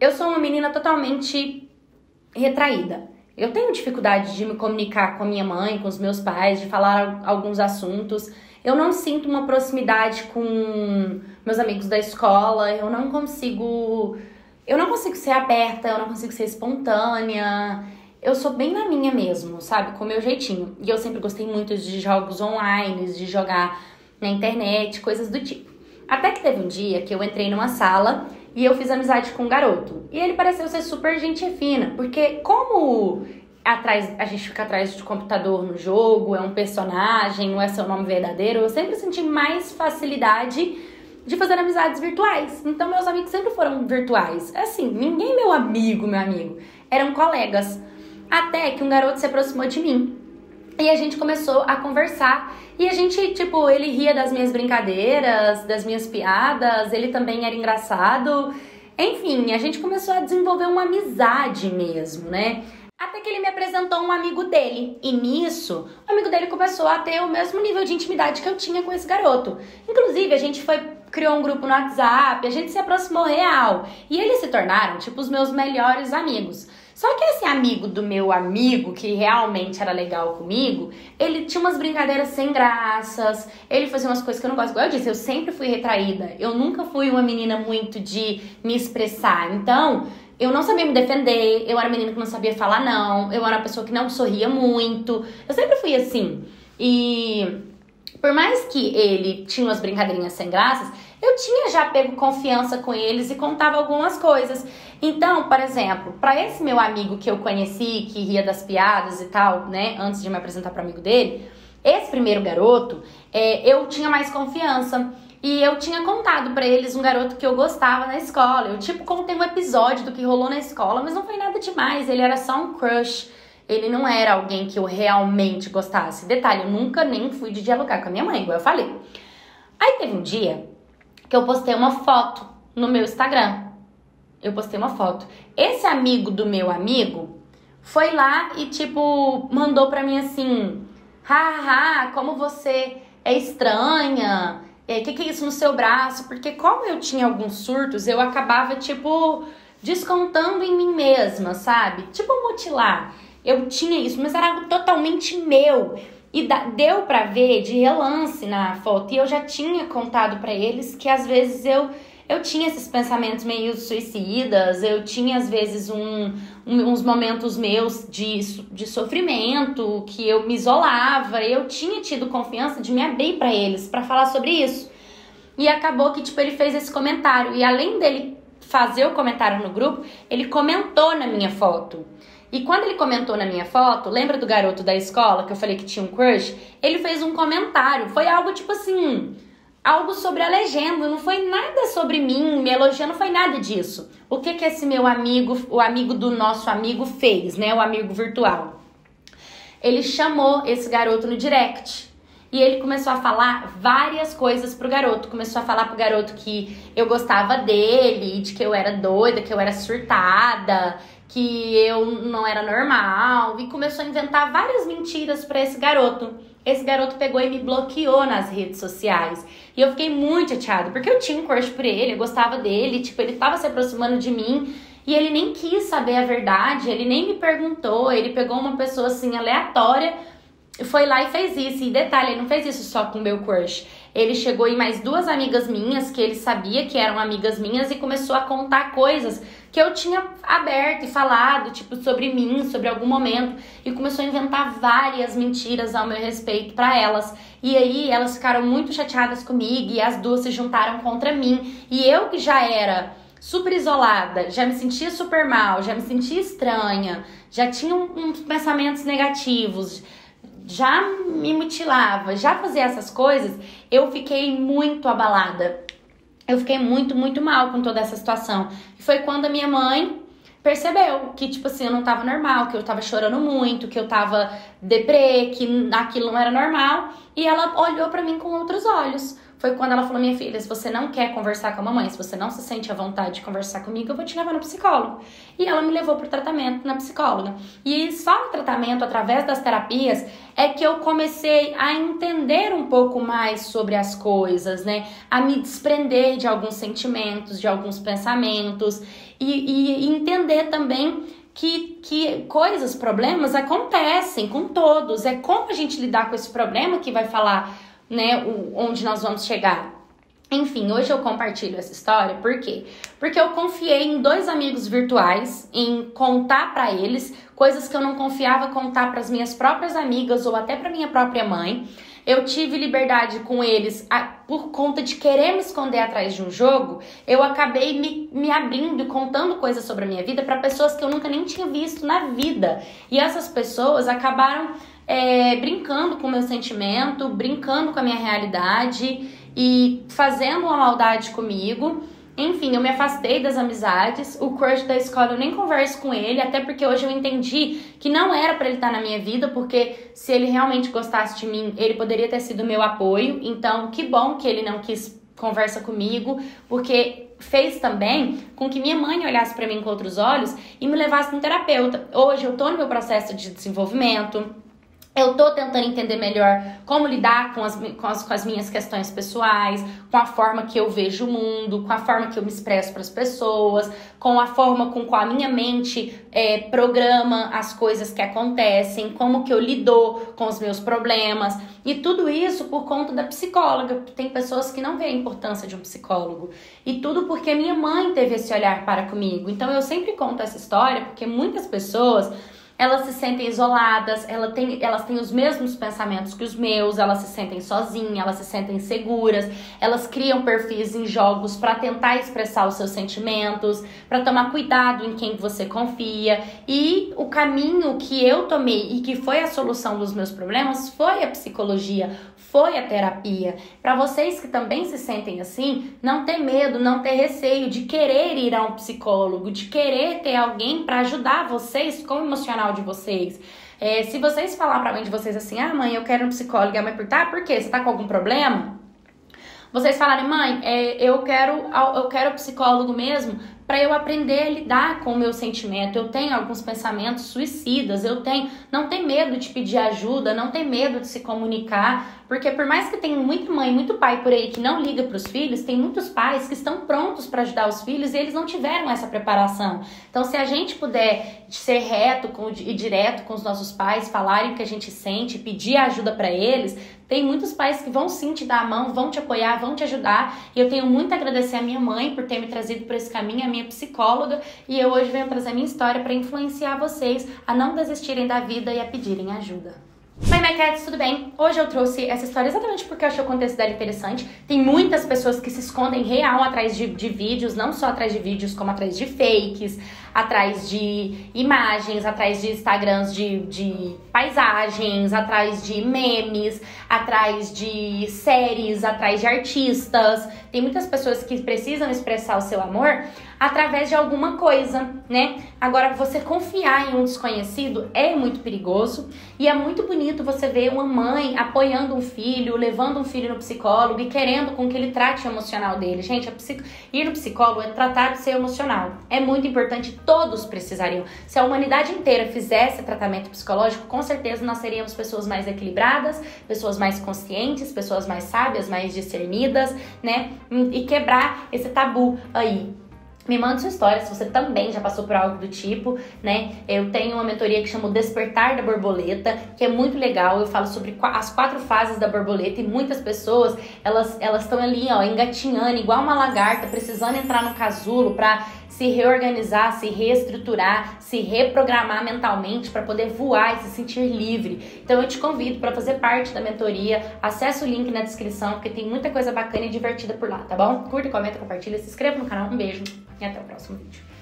eu sou uma menina totalmente retraída. Eu tenho dificuldade de me comunicar com a minha mãe, com os meus pais, de falar alguns assuntos. Eu não sinto uma proximidade com meus amigos da escola. Eu não consigo ser aberta, eu não consigo ser espontânea. Eu sou bem na minha mesmo, sabe? Com o meu jeitinho. E eu sempre gostei muito de jogos online, de jogar na internet, coisas do tipo. Até que teve um dia que eu entrei numa sala e eu fiz amizade com um garoto. E ele pareceu ser super gente fina, porque como a gente fica atrás de computador no jogo, é um personagem, não é seu nome verdadeiro, eu sempre senti mais facilidade de fazer amizades virtuais. Então meus amigos sempre foram virtuais. Assim, ninguém meu amigo, eram colegas. Até que um garoto se aproximou de mim. E a gente começou a conversar. E a gente, ele ria das minhas brincadeiras, das minhas piadas. Ele também era engraçado. Enfim, a gente começou a desenvolver uma amizade mesmo, né? Até que ele me apresentou um amigo dele. E nisso, o amigo dele começou a ter o mesmo nível de intimidade que eu tinha com esse garoto. Inclusive, a gente criou um grupo no WhatsApp, a gente se aproximou real. E eles se tornaram, os meus melhores amigos. Só que esse amigo do meu amigo, que realmente era legal comigo, ele tinha umas brincadeiras sem graças, ele fazia umas coisas que eu não gosto. Igual eu disse, eu sempre fui retraída, eu nunca fui uma menina muito de me expressar. Então, eu não sabia me defender, eu era menina que não sabia falar não, eu era uma pessoa que não sorria muito, eu sempre fui assim. E por mais que ele tinha umas brincadeirinhas sem graças, eu tinha já pego confiança com eles e contava algumas coisas. Então, por exemplo, para esse meu amigo que eu conheci, que ria das piadas e tal, né, antes de me apresentar para amigo dele, esse primeiro garoto, eu tinha mais confiança. E eu tinha contado pra eles um garoto que eu gostava na escola. Eu, contei um episódio do que rolou na escola, mas não foi nada demais. Ele era só um crush. Ele não era alguém que eu realmente gostasse. Detalhe, eu nunca nem fui de dialogar com a minha mãe, igual eu falei. Aí teve um dia que eu postei uma foto no meu Instagram. Eu postei uma foto. Esse amigo do meu amigo foi lá e, mandou pra mim assim: haha, como você é estranha. Que é isso no seu braço? Porque como eu tinha alguns surtos, eu acabava, descontando em mim mesma, sabe? Mutilar. Eu tinha isso, mas era algo totalmente meu. E deu pra ver de relance na foto. E eu já tinha contado pra eles que às vezes eu tinha esses pensamentos meio suicidas. Eu tinha às vezes uns momentos meus de sofrimento, que eu me isolava. Eu tinha tido confiança de me abrir pra eles, pra falar sobre isso. E acabou que, ele fez esse comentário. E além dele fazer o comentário no grupo, ele comentou na minha foto. E quando ele comentou na minha foto, lembra do garoto da escola que eu falei que tinha um crush? Ele fez um comentário. Foi algo algo sobre a legenda. Não foi nada sobre mim, me elogiando, não foi nada disso. O que esse meu amigo, o amigo do nosso amigo fez, né? O amigo virtual. Ele chamou esse garoto no direct. E ele começou a falar várias coisas pro garoto. Começou a falar pro garoto que eu gostava dele, de que eu era doida, que eu era surtada, que eu não era normal. E começou a inventar várias mentiras pra esse garoto. Esse garoto pegou e me bloqueou nas redes sociais. E eu fiquei muito chateada, porque eu tinha um crush por ele, eu gostava dele, ele tava se aproximando de mim. E ele nem quis saber a verdade, ele nem me perguntou. Ele pegou uma pessoa aleatória, foi lá e fez isso. E detalhe, ele não fez isso só com o meu crush. Ele chegou em mais duas amigas minhas, que ele sabia que eram amigas minhas, e começou a contar coisas que eu tinha aberto e falado, sobre mim, sobre algum momento. E começou a inventar várias mentiras ao meu respeito pra elas. E aí elas ficaram muito chateadas comigo, e as duas se juntaram contra mim. E eu, que já era super isolada, já me sentia super mal, já me sentia estranha, já tinha uns pensamentos negativos, já me mutilava, já fazia essas coisas, eu fiquei muito abalada. Eu fiquei muito, muito mal com toda essa situação. E foi quando a minha mãe percebeu que, eu não tava normal, que eu tava chorando muito, que eu tava deprê, que aquilo não era normal. E ela olhou pra mim com outros olhos. foi quando ela falou: minha filha, se você não quer conversar com a mamãe, se você não se sente à vontade de conversar comigo, eu vou te levar no psicólogo. E ela me levou pro tratamento na psicóloga. E só no tratamento, através das terapias, é que eu comecei a entender um pouco mais sobre as coisas, né? A me desprender de alguns sentimentos, de alguns pensamentos e entender também que coisas, problemas acontecem com todos. É como a gente lidar com esse problema que vai falar, né, onde nós vamos chegar. Enfim, hoje eu compartilho essa história, por quê? Porque eu confiei em 2 amigos virtuais, em contar pra eles coisas que eu não confiava contar pras minhas próprias amigas ou até pra minha própria mãe. Eu tive liberdade com eles por conta de querer me esconder atrás de um jogo. Eu acabei me abrindo e contando coisas sobre a minha vida para pessoas que eu nunca nem tinha visto na vida. E essas pessoas acabaram brincando com o meu sentimento, brincando com a minha realidade e fazendo uma maldade comigo. Enfim, eu me afastei das amizades. O crush da escola eu nem converso com ele, até porque hoje eu entendi que não era pra ele estar na minha vida, porque se ele realmente gostasse de mim, ele poderia ter sido meu apoio. Então, que bom que ele não quis conversa comigo, porque fez também com que minha mãe olhasse pra mim com outros olhos e me levasse no terapeuta. Hoje eu tô no meu processo de desenvolvimento. Eu tô tentando entender melhor como lidar com as minhas questões pessoais, com a forma que eu vejo o mundo, com a forma que eu me expresso para as pessoas, com a forma com qual a minha mente programa as coisas que acontecem, como que eu lido com os meus problemas. E tudo isso por conta da psicóloga. Tem pessoas que não veem a importância de um psicólogo. E tudo porque minha mãe teve esse olhar para comigo. Então eu sempre conto essa história porque muitas pessoas, elas se sentem isoladas, elas têm os mesmos pensamentos que os meus, elas se sentem sozinhas, elas se sentem seguras, elas criam perfis em jogos para tentar expressar os seus sentimentos, para tomar cuidado em quem você confia. E o caminho que eu tomei e que foi a solução dos meus problemas foi a psicologia, foi a terapia. Para vocês que também se sentem assim, não ter medo, não ter receio de querer ir a um psicólogo, de querer ter alguém para ajudar vocês com o emocional de vocês. Se vocês falar pra mãe de vocês assim: ah, mãe, eu quero um psicólogo, e a mãe perguntar: por quê? Você tá com algum problema? Vocês falarem: mãe, eu quero psicólogo mesmo para eu aprender a lidar com o meu sentimento. Eu tenho alguns pensamentos suicidas, não tem medo de pedir ajuda, não tem medo de se comunicar, porque por mais que tenha muita mãe, muito pai por aí que não liga para os filhos, tem muitos pais que estão prontos para ajudar os filhos e eles não tiveram essa preparação. Então, se a gente puder ser reto e direto com os nossos pais, falarem o que a gente sente, pedir ajuda para eles, tem muitos pais que vão sim te dar a mão, vão te apoiar, vão te ajudar. E eu tenho muito a agradecer a minha mãe por ter me trazido por esse caminho, a minha psicóloga. E eu hoje venho trazer a minha história para influenciar vocês a não desistirem da vida e a pedirem ajuda. Oi, My Cats, tudo bem? Hoje eu trouxe essa história exatamente porque eu achei o contexto dela interessante. Tem muitas pessoas que se escondem real atrás de vídeos, não só atrás de vídeos, como atrás de fakes, atrás de imagens, atrás de Instagrams de paisagens, atrás de memes, atrás de séries, atrás de artistas. Tem muitas pessoas que precisam expressar o seu amor através de alguma coisa, né? Agora, você confiar em um desconhecido é muito perigoso e é muito bonito você ver uma mãe apoiando um filho, levando um filho no psicólogo e querendo com que ele trate o emocional dele. Gente, ir no psicólogo é tratar de ser emocional. É muito importante, todos precisariam. Se a humanidade inteira fizesse tratamento psicológico, com certeza nós seríamos pessoas mais equilibradas, pessoas mais conscientes, pessoas mais sábias, mais discernidas, né? E quebrar esse tabu aí. Me manda sua história, se você também já passou por algo do tipo, né? Eu tenho uma mentoria que chama o Despertar da Borboleta, que é muito legal. Eu falo sobre as 4 fases da borboleta e muitas pessoas, elas estão ali, ó, engatinhando, igual uma lagarta, precisando entrar no casulo pra se reorganizar, se reestruturar, se reprogramar mentalmente para poder voar e se sentir livre. Então eu te convido para fazer parte da mentoria. Acesse o link na descrição, porque tem muita coisa bacana e divertida por lá, tá bom? Curta, comenta, compartilha, se inscreva no canal. Um beijo e até o próximo vídeo.